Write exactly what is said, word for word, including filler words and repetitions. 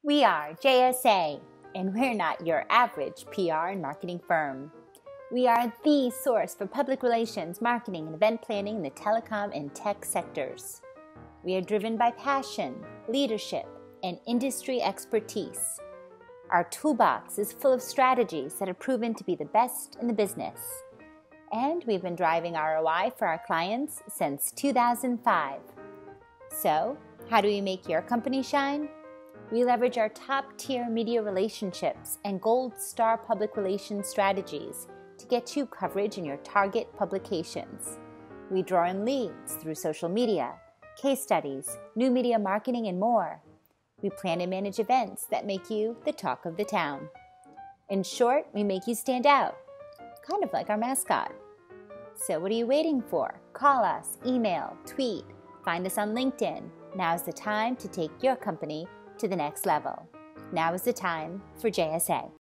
We are J S A, and we're not your average P R and marketing firm. We are the source for public relations, marketing, and event planning in the telecom and tech sectors. We are driven by passion, leadership, and industry expertise. Our toolbox is full of strategies that have proven to be the best in the business. And we've been driving R O I for our clients since two thousand five. So, how do we make your company shine? We leverage our top-tier media relationships and gold star public relations strategies to get you coverage in your target publications. We draw in leads through social media, case studies, new media marketing, and more. We plan and manage events that make you the talk of the town. In short, we make you stand out, kind of like our mascot. So what are you waiting for? Call us, email, tweet, find us on LinkedIn. Now's the time to take your company to the next level. Now is the time for J S A.